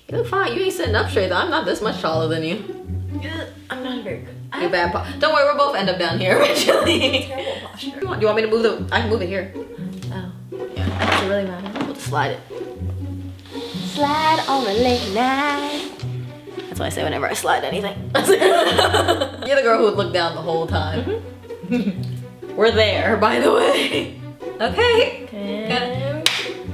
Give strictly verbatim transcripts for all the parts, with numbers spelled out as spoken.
You look fine. You ain't sitting up straight though. I'm not this much taller than you. Yeah, I'm not very good. You bad po Don't worry, we'll both end up down here eventually. Terrible posture. Do you want me to move the? I can move it here. Oh, Yeah. does it really matter? We'll just slide it. Slide on a late night. That's what I say whenever I slide anything. You're the girl who would look down the whole time. Mm-hmm. We're there, by the way. Okay. And...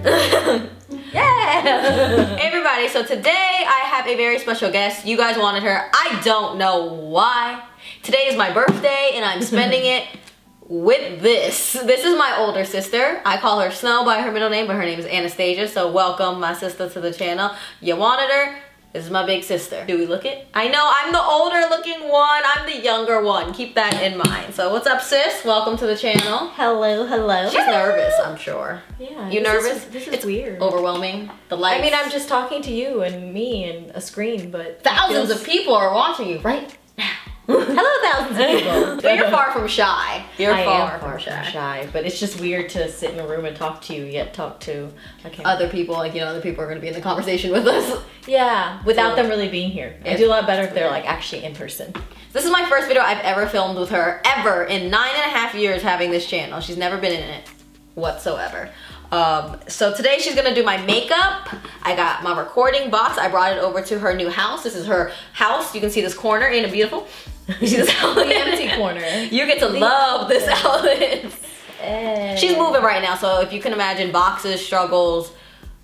Yeah! Hey everybody, so today I have a very special guest. You guys wanted her. I don't know why. Today is my birthday and I'm spending it with this. This is my older sister. I call her Snow by her middle name, but her name is Anastasia. So welcome my sister to the channel. You wanted her. This is my big sister. Do we look it? I know I'm the older looking one. I'm the younger one. Keep that in mind. So what's up, sis? Welcome to the channel. Hello, hello. She's nervous, I'm sure. Yeah. You this nervous? Is, this is it's weird. Overwhelming. The lights. I mean, I'm just talking to you and me and a screen, but thousands feels... of people are watching you right now. Hello, thousands of people. But you're far from shy. You're I far, am far from, shy. from shy, but it's just weird to sit in a room and talk to you, yet talk to okay. Other people, like, you know, other people are going to be in the conversation with us. Yeah, without So, them really being here. I it's- do a lot better if they're like actually in person. This is my first video I've ever filmed with her, ever, in nine and a half years having this channel. She's never been in it whatsoever. Um, so today she's gonna do my makeup. I got my recording box. I brought it over to her new house. This is her house. You can see this corner, ain't it beautiful? You see this outlet? The empty corner. You get to love this outlet. Hey. She's moving right now, so if you can imagine boxes, struggles,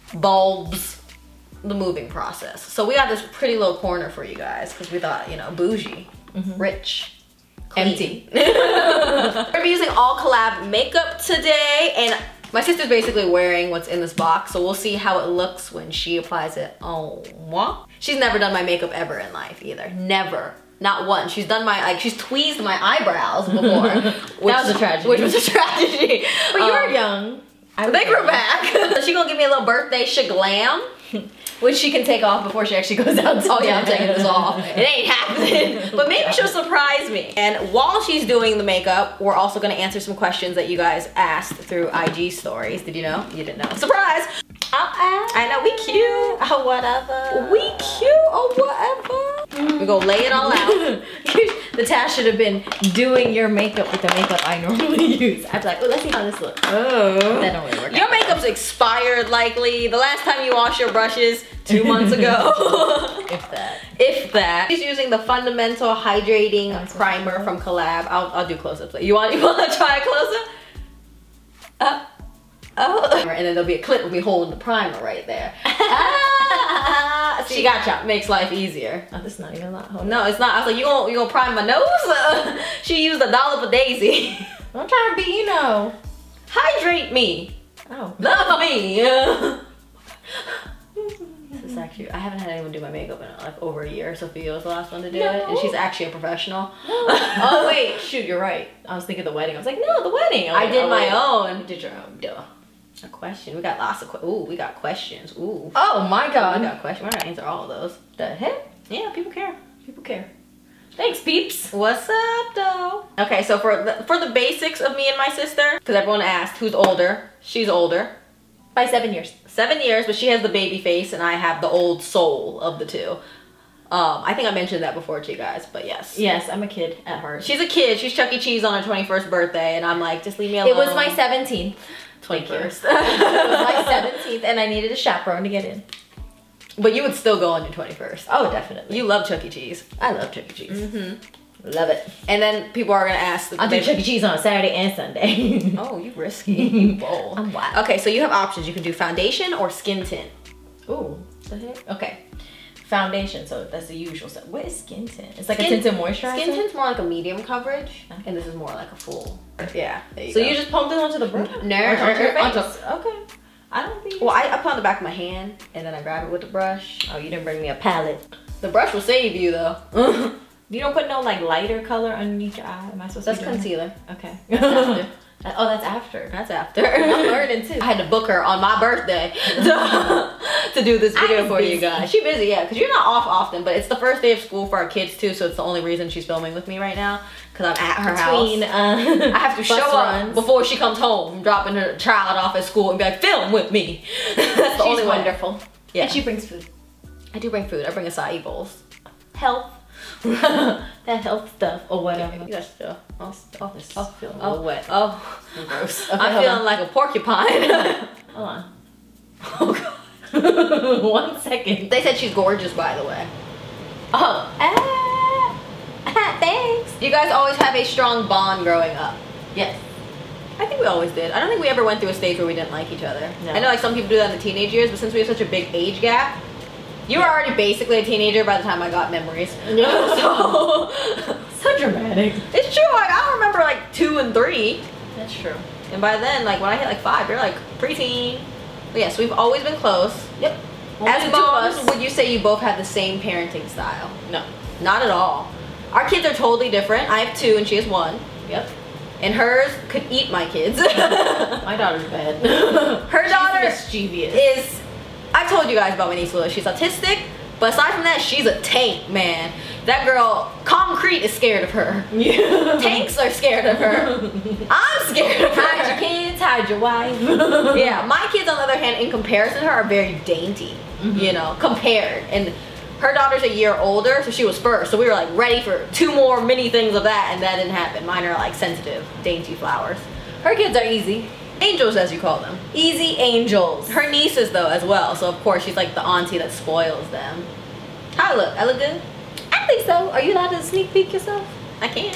bulbs, the moving process. So we got this pretty little corner for you guys because we thought, you know, bougie, mm-hmm. rich, clean. Empty. We're gonna be using all collab makeup today, and my sister's basically wearing what's in this box, so we'll see how it looks when she applies it on moi. She's never done my makeup ever in life either. Never. Not once. She's done my, like, she's tweezed my eyebrows before. Which, that was a tragedy. Which was a tragedy. But you were Um, young. I They was grew young. back. So she's gonna give me a little birthday shaglam. Which she can take off before she actually goes out to Oh yeah, I'm dinner. taking this off. It ain't happening. But maybe she'll surprise me. And while she's doing the makeup, we're also gonna answer some questions that you guys asked through I G stories. Did you know? You didn't know. Surprise! Uh-uh. I know, we cute. Oh, whatever. We cute or whatever. We gonna lay it all out. The task should have been doing your makeup with the makeup I normally use. I'd be like, oh, let's see how this looks. Oh. That don't really work Your out. makeup's expired likely. The last time you washed your brushes, two months ago. If that. If that. She's using the Fundamental Hydrating That's Primer from Collab. I'll, I'll do close-ups. You want, you want to try a close-up? Up. Oh. And then there'll be a clip of me holding the primer right there. Ah, she got you. Makes life easier. Oh, this is not even a lot. Hold No, it's not. I was like, you gonna, you gonna prime my nose? She used a dollar for Daisy. I'm trying to be, you know. Hydrate me. Oh. Love me. This is actually, I haven't had anyone do my makeup in like over a year. Sophia was the last one to do No. it, and she's actually a professional. Oh, wait. Shoot, you're right. I was thinking the wedding. I was like, no, the wedding. I did oh, my wait. own. You did your own. Duh. A question. We got lots of que- Ooh, we got questions. Ooh. Oh, my We God. got questions. We're gonna answer all of those. The heck? Yeah, people care. People care. Thanks, peeps. What's up, though? Okay, so for the, for the basics of me and my sister, because everyone asked who's older. She's older. By seven years. Seven years, but she has the baby face and I have the old soul of the two. Um, I think I mentioned that before to you guys, but yes. Yes, I'm a kid at heart. She's a kid. She's Chuck E. Cheese on her twenty-first birthday, and I'm like, just leave me alone. It was my seventeenth. twenty-first. It was my seventeenth, and I needed a chaperone to get in. But you would still go on your twenty-first. Oh, definitely. You love Chuck E. Cheese. I love Chuck E. Cheese. Mm-hmm. Love it. And then people are gonna ask. I do Chuck E. Cheese on Saturday and Sunday. Oh, you risky. You bold. I'm wild. Okay, so you have options. You can do foundation or skin tint. Ooh, the heck? Okay. Foundation, so that's the usual stuff. What is skin tint? It's like Skin- a tinted moisturizer? Skin tint's more like a medium coverage, Okay. and this is more like a full. Yeah. There you So go. you just pumped it onto the brush? No, Or onto your onto- face? Okay. I don't think. Well, I, I put on the back of my hand, and then I grab it with the brush. Oh, you didn't bring me a palette. The brush will save you, though. You don't put no like lighter color underneath your eye? Am I supposed That's to be doing concealer. that? Okay. That's after. Oh, that's after. That's after. I'm learning too. I had to book her on my birthday to, to do this I video was for you busy. guys. She busy, yeah, because you're not off often, but it's the first day of school for our kids too, so it's the only reason she's filming with me right now, because I'm at her Between, house. uh, I have to show bus up runs. before she comes home, dropping her child off at school and be like, film with me. That's the She's only way. wonderful. Yeah. And she brings food. I do bring food. I bring acai bowls. Health. That health stuff or whatever. You got stuff. Oh, Oh, this oh, feels a oh, little wet. oh. Gross. Okay, I'm hold feeling on. like a porcupine. Hold on. Oh, God. One second. They said she's gorgeous, by the way. Oh. Ah. Thanks. You guys always have a strong bond growing up. Yes. I think we always did. I don't think we ever went through a stage where we didn't like each other. No. I know like some people do that in the teenage years, but since we have such a big age gap, you were already basically a teenager by the time I got memories. so, So dramatic. it's true. Like I don't remember like two and three, That's true. and by then, like when I hit like five, you're like preteen. But yes, we've always been close. Yep. As Only two of moms, us. would you say you both have the same parenting style? No. Not at all. Our kids are totally different. I have two and she has one. Yep. And hers could eat my kids. My daughter's bad. Her She's daughter mischievous. is, I told you guys about my niece Willow. She's autistic, but aside from that, she's a tank, man. That girl, concrete is scared of her. Yeah. Tanks are scared of her. I'm scared of her. Hide your kids, hide your wife. Yeah, my kids, on the other hand, in comparison to her, are very dainty, Mhm. you know, compared. And her daughter's a year older, so she was first. So we were like ready for two more mini things of that, and that didn't happen. Mine are like sensitive, dainty flowers. Her kids are easy. Angels, as you call them. Easy angels. Her nieces, though, as well. So of course, she's like the auntie that spoils them. How I look? I look good? I think so. Are you allowed to sneak peek yourself? I can.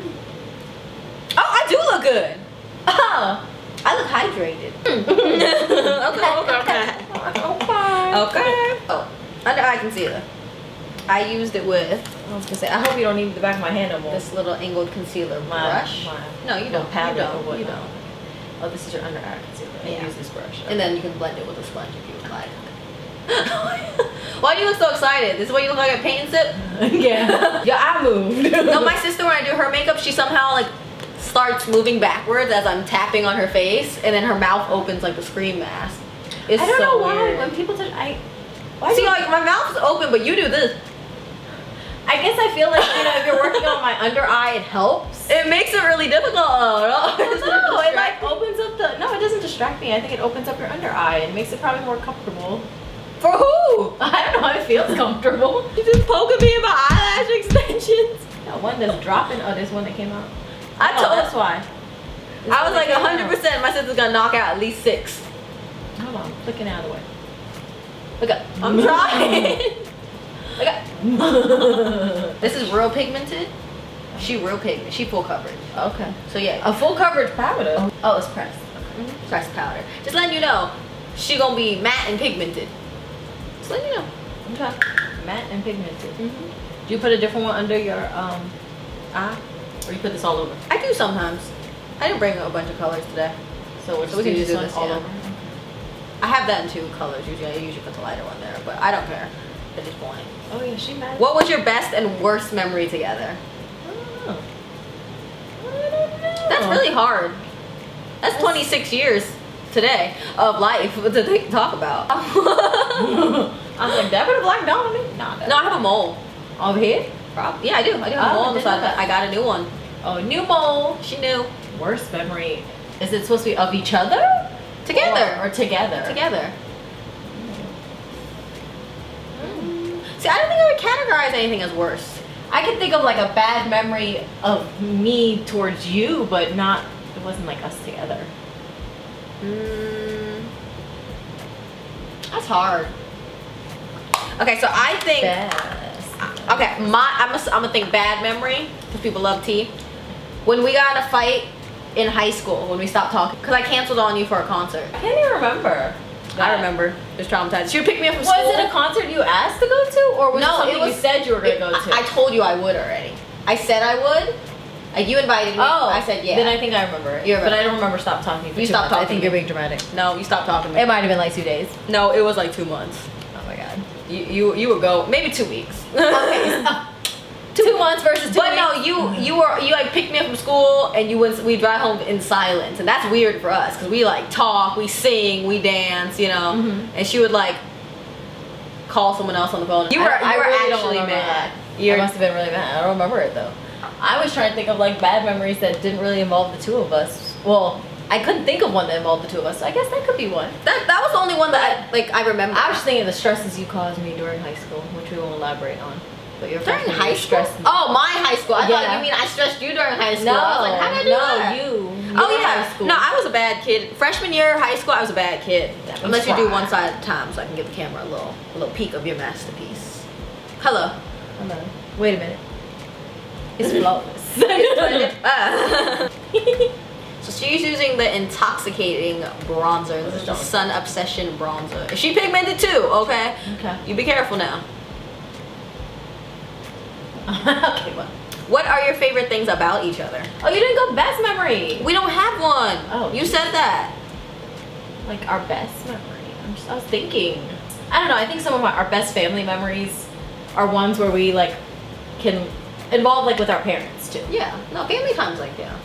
Oh, I do look good. Oh. I look hydrated. okay, okay, okay. Okay. Okay. Oh, under eye concealer. I used it with I was gonna say, I hope you don't need the back of my hand no more. this little angled concealer My- brush. my No, you don't. palette You or don't. You whatnot. don't. Oh, this is your under eye concealer. I Yeah. use this brush. And then you can blend it with a sponge if you would like. Why do you look so excited? This is what you look like at paint and sip? yeah. Your eye moved. No, my sister, when I do her makeup, she somehow like starts moving backwards as I'm tapping on her face, and then her mouth opens like the Scream mask. It's I don't so know why weird. when people touch I why See, do you, like my mouth is open, but you do this. I guess I feel like, you know, if you're working on my under eye, it helps. It makes it really difficult. No, No, it like opens up the no, it doesn't distract me. I think it opens up your under eye and makes it probably more comfortable. For who? I don't know, it feels comfortable. You just poking me in my eyelash extensions. That one that's dropping. Oh, there's one that came out. I Oh, told. that's why. This I one was like that came one hundred out. percent my sister's gonna knock out at least six. Hold on, flicking out of the way. Look up. I'm trying. Look up. This is real pigmented. She real pigment. She full coverage. Okay. So yeah. A full coverage powder. Oh, it's pressed. Mhm. Pressed powder. Just letting you know, she gonna be matte and pigmented. Just letting you know. Okay. Matte and pigmented. Mm-hmm. Do you put a different one under your um eye, or you put this all over? I do sometimes. I didn't bring a bunch of colors today. So, we'll So we can just do one this, all yeah. over. I have that in two colors usually. I usually put the lighter one there, but I don't care at this point. Oh yeah, she mad. What was your best and worst memory together? Oh. I don't know. That's really hard. That's twenty-six years today of life to th- talk about. I was like, that been a black dot on me? Nah, No, I have a mole. over here. Probably. Yeah, I do. I do have a Oh, mole I on the didn't side. know that. I got a new one. Oh, new mole. She knew. Worst memory. Is it supposed to be of each other? Together. Or, or together? Together. See, I don't think I would categorize anything as worse. I could think of like a bad memory of me towards you, but not, it wasn't like us together. Mm, that's hard. Okay, so I think. Best. Okay, my I'm gonna I'm gonna think bad memory because people love tea. When we got in a fight in high school when we stopped talking because I canceled on you for a concert. I can't even remember. I remember. It was traumatized. She would pick me up from Was school. it a concert you asked to go to, or was No, it something it was- you said you were gonna It- go to? I, I told you I would already. I said I would. Like you invited me. oh, I said yeah. Then I think I remember it. You but remember. I don't remember stop talking. For You two stopped months. I talking think to you're me. being dramatic. No, you stopped talking to me. It might have been like two days. No, it was like two months. Oh my god. You you you would go maybe two weeks. Okay. Two months versus two But weeks. no, you you were you like picked me up from school and you went we drive home in silence and that's weird for us because we like talk, we sing, we dance, you know. Mhm. And she would like call someone else on the phone. You were I, you were I really don't actually remember mad. that. You're, I must have been really mad. I don't remember it though. I was trying to think of like bad memories that didn't really involve the two of us. Well, I couldn't think of one that involved the two of us, so I guess that could be one. That that was the only one that I, like I remember. I was just thinking of the stresses you caused me during high school, which we won't elaborate on. But your during freshman high year school. stressed me. Oh, my high school. I Yeah. thought you mean I stressed you during high school. No, I was like, how did I do no, that? you. Oh your yeah. high school. No, I was a bad kid. Freshman year of high school, I was a bad kid. That was Unless you do fine. one side at a time, so I can give the camera a little a little peek of your masterpiece. Hello. Hello. Wait a minute. It's flawless. Ah. So she's using the intoxicating bronzer. This is the Sun Obsession bronzer. Is she pigmented too? Okay. Okay. You be careful now. Okay, what? What are your favorite things about each other? Oh, you didn't go best memory. We don't have one. Oh, you geez. said that. Like our best memory. I'm just, I was thinking. I don't know. I think some of my, our best family memories are ones where we like can involve like with our parents too. Yeah. No, family time's like yeah.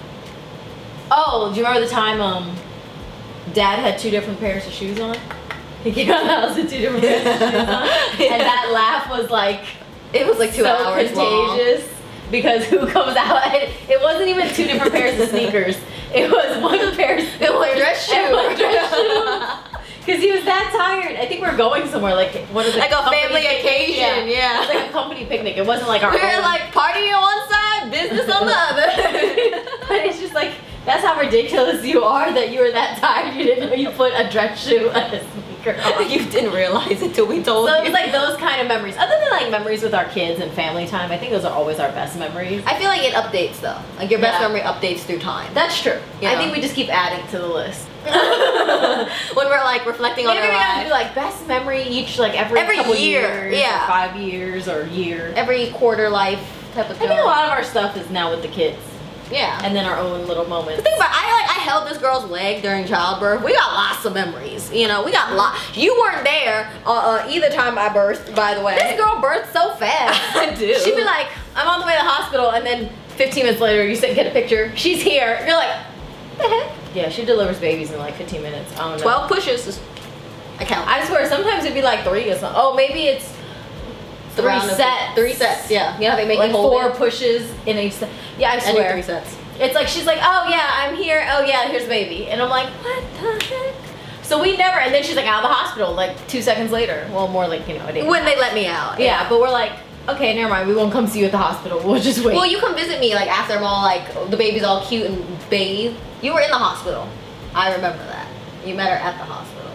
Oh, do you remember the time um Dad had two different pairs of shoes on? He came out of the house with two different pairs of shoes on, Yeah. and that laugh was like It was like two so hours long. contagious because who comes out? And it wasn't even two different pairs of sneakers. It was one pair. It was dress and one dress shoe. shoe. Because he was that tired. I think we were going somewhere, like one of the Like a company family picnics. occasion, yeah. It was like a company picnic. It wasn't like our We were own. like party on one side, business on the other. But it's just like, that's how ridiculous you are that you were that tired you didn't know you put a dress shoe and a sneaker on. You didn't realize it till we told So you. it was like those kind of memories. Other than like memories with our kids and family time, I think those are always our best memories. I feel like it updates though. Like your best Yeah. memory updates through time. That's true. Yeah. I think we just keep adding to the list. When we're like reflecting on Maybe our we gotta do lives. like best memory each like every, Every couple year, years, yeah. or five years or year. Every quarter life type of I thing. think a lot of our stuff is now with the kids Yeah. and then our own little moments. Think about it, I like I held this girl's leg during childbirth. We got lots of memories. You know, we got lot. You weren't there uh, uh, either time I birthed, by the way. This girl birthed so fast. I do. She'd be like, I'm on the way to the hospital, and then fifteen minutes later, you sit, get a picture. She's here. You're like, what the heck? Yeah, she delivers babies in like fifteen minutes. I don't know. twelve pushes. Is, I count. I swear, sometimes it'd be like three or something. Oh, maybe it's The three round of- sets. Three sets. Yeah. You know how they make like you hold four it? pushes in each set. Yeah, I I do swear. three sets. It's like she's like, oh yeah, I'm here. Oh yeah, here's the baby, and I'm like, what the heck? So we never. And then she's like out of the hospital like two seconds later. Well, more like you know a day. When they let me out. Yeah, but we're like, okay, never mind. We won't come see you at the hospital. We'll just wait. Well, you come visit me like after I'm all like the baby's all cute and bathed. You were in the hospital. I remember that. You met her at the hospital.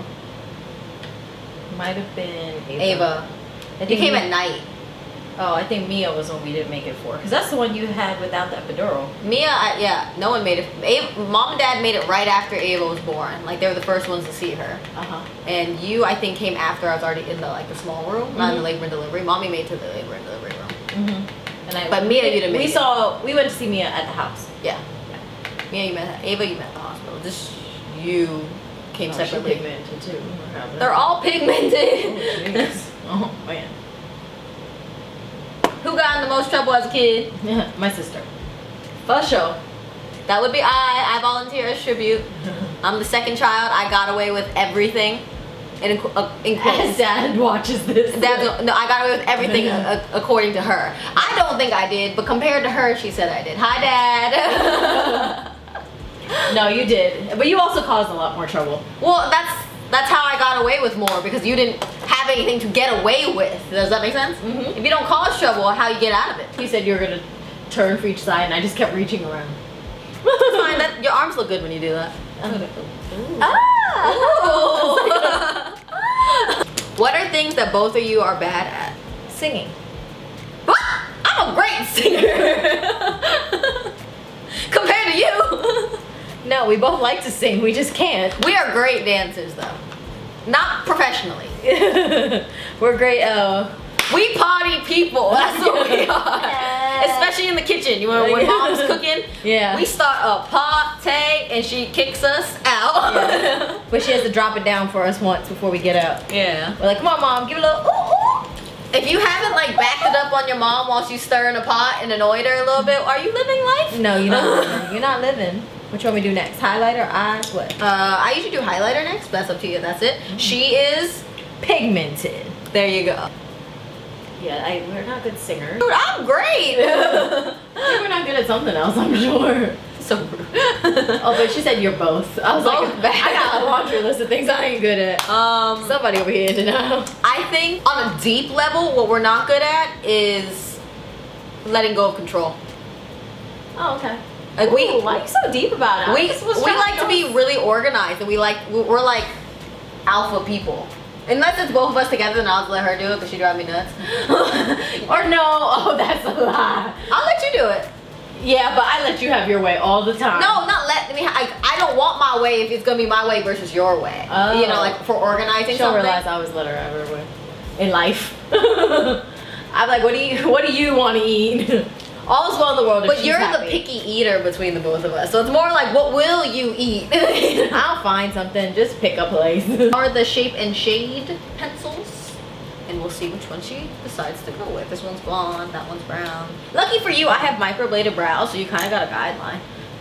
Might have been Ava. Ava. I You think came Mi- at night. Oh, I think Mia was one we didn't make it for, because that's the one you had without that epidural. Mia, I, yeah, no one made it. Ava, Mom and Dad made it right after Ava was born. Like they were the first ones to see her. Uh huh. And you, I think, came after I was already in the like the small room, not in the Mhm. labor and delivery. Mommy made it to the labor and delivery room. Mm-hmm. And I. But Mia, you didn't We make it. saw. We went to see Mia at the house. Yeah. Mia, you met her. Ava, you met at the hospital. Just you came Oh, she separately. pigmented too. They're all pigmented. Oh, jeez. Oh man. Who got in the most trouble as a kid? My sister. For sure. That would be I. I volunteer as tribute. I'm the second child. I got away with everything. In, uh, in As quotes. Dad watches this. Dad, no, I got away with everything uh, according to her. I don't think I did, but compared to her, she said I did. Hi, Dad. No, you did. But you also caused a lot more trouble. Well, that's that's how I got away with more because you didn't have anything to get away with. Does that make sense? Mhm. If you don't cause trouble, how you get out of it? You said you were gonna turn for each side, and I just kept reaching around. It's fine. That, your arms look good when you do that. Ah! What are things that both of you are bad at? Singing. What? I'm a great singer. Compared to you. No, we both like to sing. We just can't. We are great dancers though. Not professionally. We're great. Uh, We party people. That's what we are. Yeah. Especially in the kitchen. You know, when mom's cooking, Yeah. we start a party and she kicks us out. Yeah. But she has to drop it down for us once before we get out. Yeah. We're like, come on, Mom, give it a little ooh, ooh. If you haven't like backed it up on your mom while she's stirring a pot and annoyed her a little bit, are you living life? No, you're not living. You're not living. Which one we do next? Highlighter, eyes, what? Uh, I usually do highlighter next, but that's up to you. That's it. She is. Pigmented. There you go. Yeah, I, we're not good singers. Dude, I'm great. I think we're not good at something else, I'm sure. So rude. Oh, but she said you're both. I was Both like, bad. I got a laundry list of things I ain't good at. Um, Somebody over here to know. I think on a deep level, what we're not good at is letting go of control. Oh, okay. Like Ooh, we, why are you so deep about it? I we, just was we trying like to know. be really organized, and we like we're like alpha people. Unless it's both of us together, then I'll let her do it because she drives me nuts. Or no, oh, that's a lie. I'll let you do it. Yeah, but I let you have your way all the time. No, not let me. I, I don't want my way if it's gonna be my way versus your way. Oh. You know, like for organizing She'll something. realize I always let her have her way in life. I'm like, what do you what do you want to eat? All's well in the world if But she's you're happy. the picky eater between the both of us, so it's more like, what will you eat? I'll find something. Just pick a place. Are the Shape and Shade pencils, and we'll see which one she decides to go with. This one's blonde, that one's brown. Lucky for you, I have microbladed brows, so you kind of got a guideline.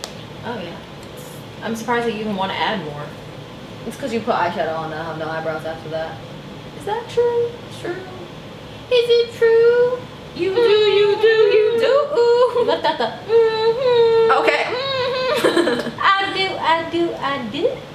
Oh yeah. I'm surprised that you even want to add more. It's because you put eyeshadow on and I have no eyebrows after that. Is that true? It's true. Is it true? You do, you do, you do. You left out the mm-hmm. Okay. Mhm. I do, I do, I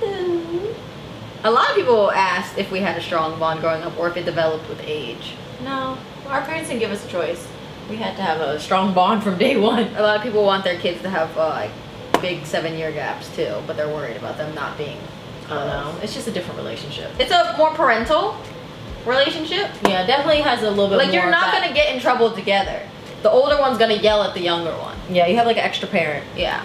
do. A lot of people asked if we had a strong bond growing up or if it developed with age. No, our parents didn't give us a choice. We had to have a strong bond from day one. A lot of people want their kids to have uh, like big seven-year gaps too, but they're worried about them not being. I don't know. It's just a different relationship. It's a more parental relationship. Yeah, definitely has a little bit Like more you're of not that. gonna get in trouble together. The older one's gonna yell at the younger one. Yeah, you have like an extra parent. Yeah.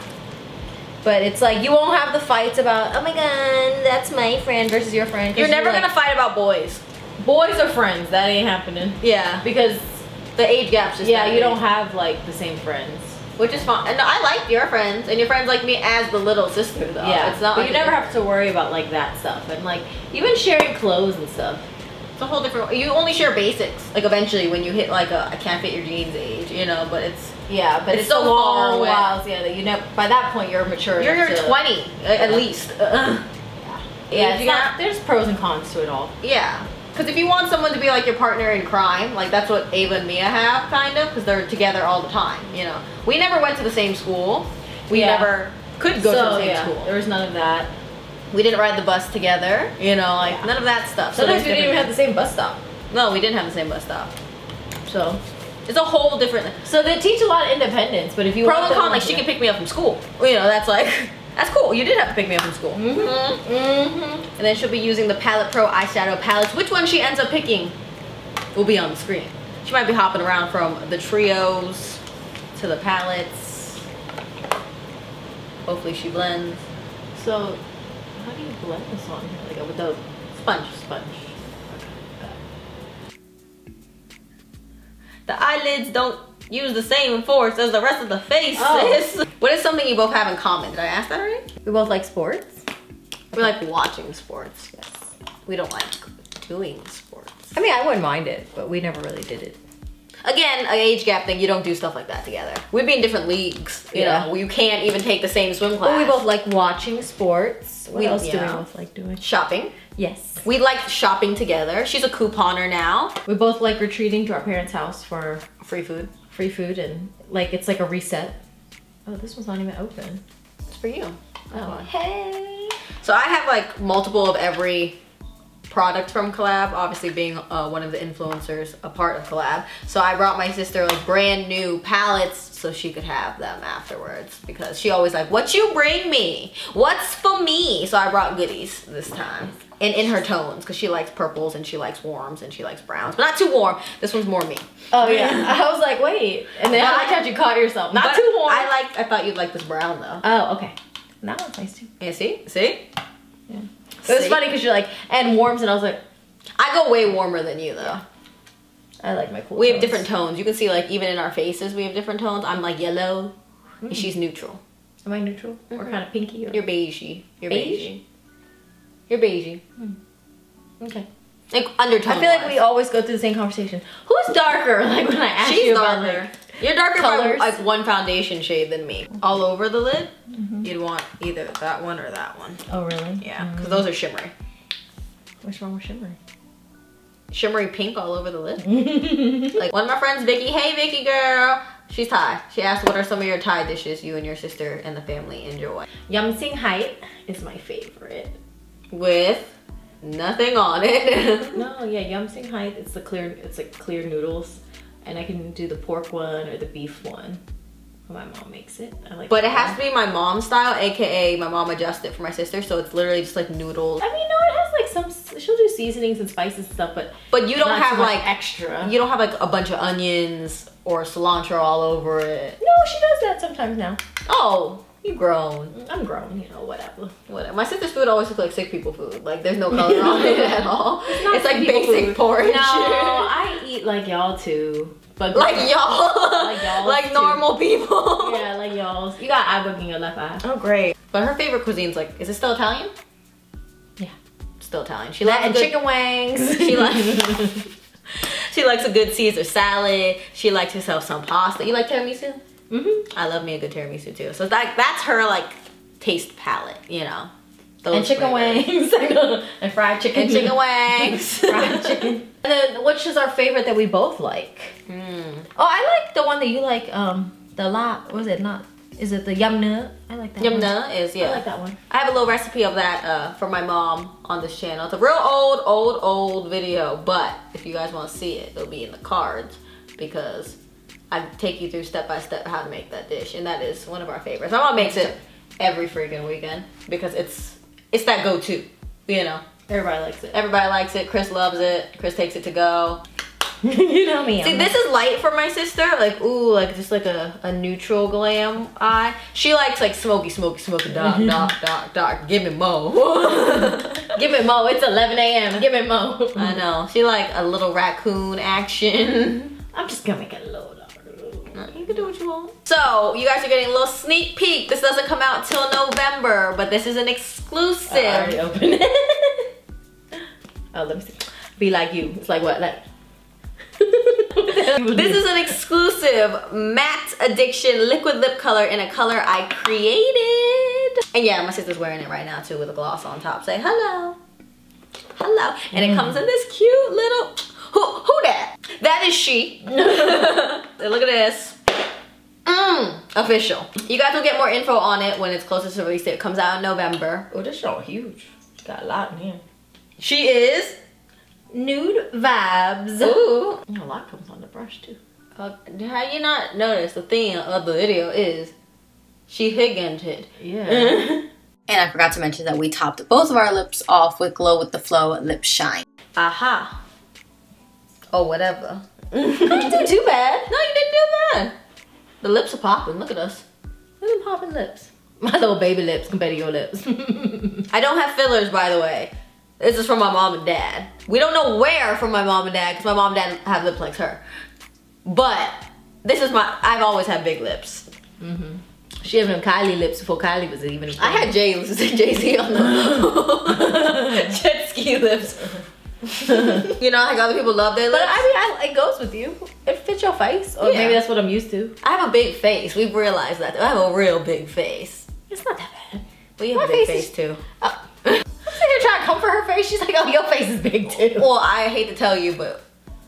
But it's like you won't have the fights about, oh my god, that's my friend versus your friend. 'Cause You're never like, gonna fight about boys. boys are friends. That ain't happening. Yeah. Because The age gap's just yeah, that you big. don't have like the same friends. Which is fine. And I like your friends, and your friends like me as the little sister though. Yeah, It's not but like you never a- have to worry about like that stuff and like even sharing clothes and stuff. It's a whole different. You only share basics. Like eventually, when you hit like a I can't fit your jeans age, you know. But it's Yeah, but It's it's, so a long far away. while. Yeah, that you know. By that point, you're mature. you're enough you're to- twenty at at least. Uh, Yeah, Age it's gap? not, there's pros and cons to it all. Yeah. Because if you want someone to be like your partner in crime, like that's what Ava and Mia have, kind of, because they're together all the time, you know. We never went to the same school. We Yeah. never could go so, to the same yeah, school. there was none of that. We didn't ride the bus together, you know, like Yeah. none of that stuff. Sometimes there's we didn't even have different- the same bus stop. No, we didn't have the same bus stop. So, It's a whole different. so they teach a lot of independence, but if you Pro want and con, them- like she can pick me up from school. You know, that's like, that's cool. You did have to pick me up from school. Mm-hmm. Mm-hmm. And then she'll be using the Palette Pro eyeshadow palettes. Which one she ends up picking will be on the screen. She might be hopping around from the trios to the palettes. Hopefully she blends. So, how do you blend this on here? Like with the Sponge. sponge. The eyelids don't use the same force as the rest of the face, Oh. sis. What is something you both have in common? Did I ask that already? We both like sports. We like watching sports. Yes. We don't like doing sports. I mean, I wouldn't mind it, but we never really did it. Again, an age gap thing, you don't do stuff like that together. We'd be in different leagues, you Yeah. know. You can't even take the same swim class. But we both like watching sports. What We- else do we yeah. both like doing? Shopping. Yes. We like shopping together. She's a couponer now. We both like retreating to our parents' house for Free food. free food and like it's like a reset. Oh, this one's not even open. It's for you. Oh, hey. So I have like multiple of every product from Collab, obviously being uh, one of the influencers, a part of Collab. So I brought my sister like brand new palettes so she could have them afterwards because she always like, what you bring me? What's for me? So I brought goodies this time. And in her tones, because she likes purples and she likes warms and she likes browns. But not too warm. This one's more me. Oh yeah. I was like, wait. And then But I like I- how you caught yourself. Not But too warm. I like, I thought you'd like this brown though. Oh, okay. That one's nice too. Yeah, see? See? Yeah. It was See? funny because you're like, and warms, and I was like, I go way warmer than you though. I like my cool We have tones. different tones. You can see like even in our faces we have different tones. I'm like yellow and she's neutral. Am I neutral? Or Mhm. kind of pinky? Or... You're beigey. You're Beige? beigey. You're beigey. Okay. Like undertone. I feel like we always go through the same conversation. Who's darker? Like when I ask She's you about darker. like, You're darker by colors. like one foundation shade than me. All over the lid, you'd want either that one or that one. oh really? Yeah, because those are shimmery. What's wrong with shimmery? Shimmery pink all over the lid. Like one of my friends, Vicky. Hey, Vicky girl. She's Thai. She asked, what are some of your Thai dishes you and your sister and the family enjoy? Yum Sing Hai is my favorite. With nothing on it. No, yeah, Yum Sing Hai. It's the clear. It's like clear noodles, and I can do the pork one or the beef one. My mom makes it. I like. But it has to be my mom's style, aka my mom adjusts it for my sister, so it's literally just like noodles. I mean, no, it has like some. She'll do seasonings and spices and stuff, but but you don't not have too much like extra. You don't have like a bunch of onions or cilantro all over it. No, she does that sometimes now. Oh, you grown. I'm grown, you know, whatever. Whatever. My sister's food always looks like sick people food. Like there's no color on it at all. It's, not it's like people basic food. porridge. No, I eat like y'all too. But like y'all. Like y'all. Like too. normal people. Yeah, like y'all. You got eye book in your left eye. Oh great. But her favorite cuisine's like, is it still Italian? Yeah. Still Italian. She That likes and good, chicken wings. She likes She likes a good Caesar salad. She likes herself some pasta. You like tiramisu? Mm-hmm. I love me a good tiramisu too. So that that's her like taste palette, you know. Those And chicken flavors. wings. And fried chicken. And chicken wings. Fried chicken. And then which is our favorite that we both like? Mm. Oh, I like the one that you like, um, the la, what was it, not, is it the yum nut? I like that Yum one. na is, yeah. I like that one. I have a little recipe of that uh, for my mom on this channel. It's a real old, old, old video, but if you guys want to see it, it'll be in the cards because I take you through step by step how to make that dish, and that is one of our favorites. My mom makes it every freaking weekend because it's it's that go-to, you know. Everybody likes it. Everybody likes it. Chris loves it. Chris takes it to go. You know me. See, I'm this is light for my sister. Like, ooh, like just like a, a neutral glam eye. She likes like smoky, smoky, smoky, dark, dark, dark, dark. Give me more. Give me mo. It's eleven A M Give me mo. I know. She like a little raccoon action. I'm just gonna make it a little darker. No, you can do what you want. So, you guys are getting a little sneak peek. This doesn't come out till November, but this is an exclusive. I already opened it. Oh, let me see. Be like you. It's like what? Like. This is an exclusive Matte Addiction liquid lip color in a color I created. And yeah, my sister's wearing it right now too with a gloss on top. Say hello. Hello. And it comes in this cute little, who, who that? That is she. Look at this. Mmm, official. You guys will get more info on it when it's closer to release date. It comes out in November. Oh, this show huge. Got a lot in here. She is Nude Vibes. Ooh. A lot comes on the brush too. Uh, how you not notice the theme of the video is she higanted. Yeah. And I forgot to mention that we topped both of our lips off with Glow with the Flow Lip Shine. Aha. Oh, whatever. You didn't do too bad. No, you didn't do bad. The lips are popping. Look at us. Look at them popping lips. My little baby lips compared to your lips. I don't have fillers, by the way. This is from my mom and dad. We don't know where from my mom and dad because my mom and dad have lips like her. But this is my, I've always had big lips. Mm-hmm. She had them Kylie lips before Kylie was even. I had Jay, Jay-Z on the jet ski lips. You know, like other people love their lips. But I mean, I, it goes with you. It fits your face. Or Yeah. maybe that's what I'm used to. I have a big face. We've realized that. I have a real big face. It's not that bad. Well, you have My a big face face, is- too. Oh. I'm sitting here trying to comfort her face. She's like, oh, your face is big too. Well, I hate to tell you, but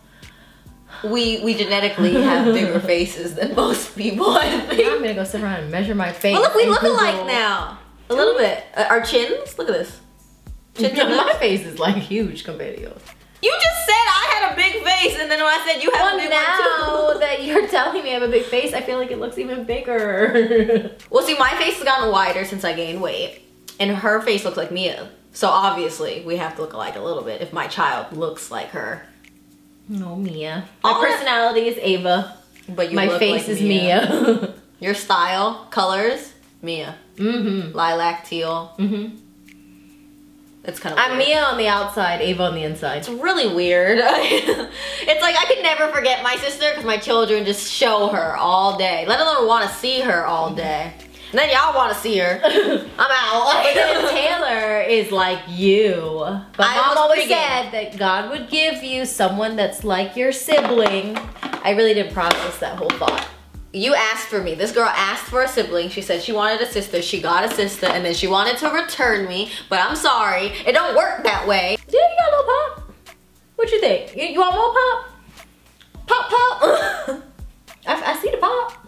we we genetically have bigger faces than most people, I I'm think. gonna go sit around and measure my face. Well, look, we and look Google- alike now. A little bit. Uh, our chins? Look at this. Chins and My lips. face is like huge compared to yours. You just said I had a big face, and then when I said you have Well, a big now one too. that you're telling me I have a big face, I feel like it looks even bigger. Well, see, my face has gotten wider since I gained weight, and her face looks like Mia. So obviously, we have to look alike a little bit if my child looks like her. No, Mia. My Oh, personality is Ava. But you My look face like is Mia. Your style, colors, Mia. Mm-hmm. Lilac, teal. Mm-hmm. It's kind of I'm Mia on the outside, Ava on the inside. It's really weird. It's like I could never forget my sister because my children just show her all day. Let alone want to see her all day. And then y'all want to see her. I'm out. But then Taylor is like you. But I mom was always pregame. said that God would give you someone that's like your sibling. I really didn't process that whole thought. You asked for me. This girl asked for a sibling. She said she wanted a sister. She got a sister, and then she wanted to return me. But I'm sorry, it don't work that way. Yeah, you got a little pop. What you think? You, you want more pop? Pop, pop. I, I see the pop.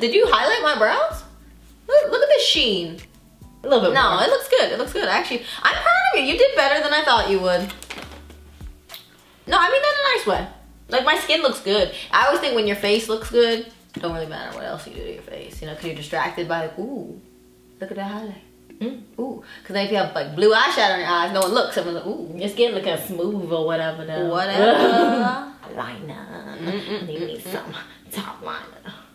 Did you highlight my brows? Look, look at this sheen. A little bit No, more. it looks good. It looks good. Actually, I'm proud of you. You did better than I thought you would. No, I mean that in a nice way. Like, my skin looks good. I always think when your face looks good, it don't really matter what else you do to your face, you know, because you're distracted by like, ooh, look at that highlight. Mm. Ooh, because then if you have like blue eyeshadow on your eyes, no one looks. Everyone's like, ooh. Your skin looking smooth or whatever though. Whatever. Liner. Mm-mm-mm. Need me some top liner.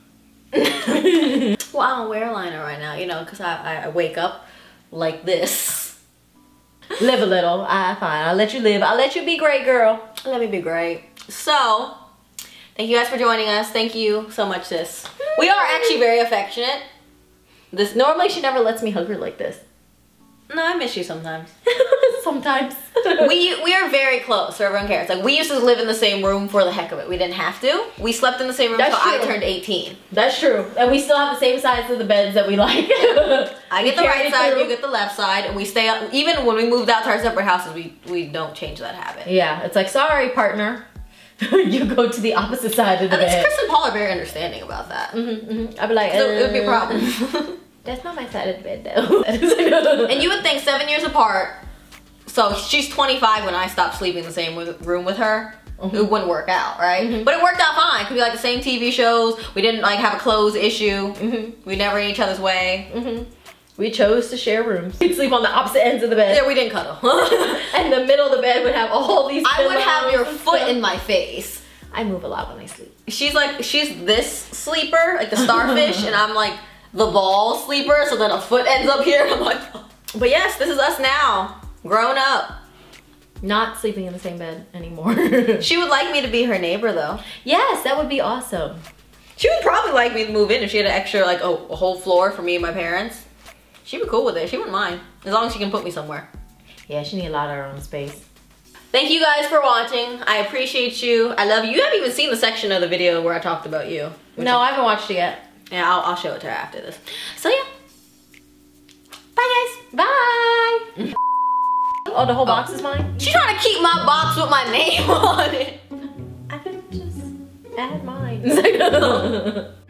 Well, I don't wear liner right now, you know, because I, I wake up like this. Live a little. I fine. I'll let you live. I'll let you be great, girl. Let me be great. So, thank you guys for joining us. Thank you so much, sis. We are actually very affectionate. This normally she never lets me hug her like this. No, I miss you sometimes. Sometimes. we we are very close, so everyone cares. Like, we used to live in the same room for the heck of it. We didn't have to. We slept in the same room That's until I true. turned eighteen. That's true. And we still have the same sides of the beds that we like. I get the right side, you get the left side, and we stay up. Even when we moved out to our separate houses, we, we don't change that habit. Yeah, it's like, sorry, partner. You go to the opposite side of the I think bed. Chris and Paul are very understanding about that. Mm-hmm, mm-hmm. I'd be like, So it would be a uh, problem. That's not my side of the bed though. And you would think seven years apart, so she's twenty-five when I stopped sleeping in the same with, room with her, mm-hmm. It wouldn't work out, right? Mm-hmm. But it worked out fine. Could be like the same T V shows. We didn't like have a clothes issue. Mm-hmm. We never in each other's way. Mm-hmm. We chose to share rooms. We'd sleep on the opposite ends of the bed. Yeah, we didn't cuddle. And the middle of the bed would have all these I would have your pillows foot and in my face. I move a lot when I sleep. She's like, she's this sleeper, like the starfish, and I'm like the ball sleeper, so then a foot ends up here. I'm like, oh. But yes, this is us now, grown up. Not sleeping in the same bed anymore. She would like me to be her neighbor though. Yes, that would be awesome. She would probably like me to move in if she had an extra, like a, a whole floor for me and my parents. She'd be cool with it. She wouldn't mind, as long as she can put me somewhere. Yeah, she need a lot of her own space. Thank you guys for watching. I appreciate you. I love you. You haven't even seen the section of the video where I talked about you. No, I haven't watched it yet. Yeah, I'll, I'll show it to her after this. So yeah. Bye guys. Bye. Oh, the whole box Oh. is mine? She's trying to keep my box with my name on it. I could just add mine.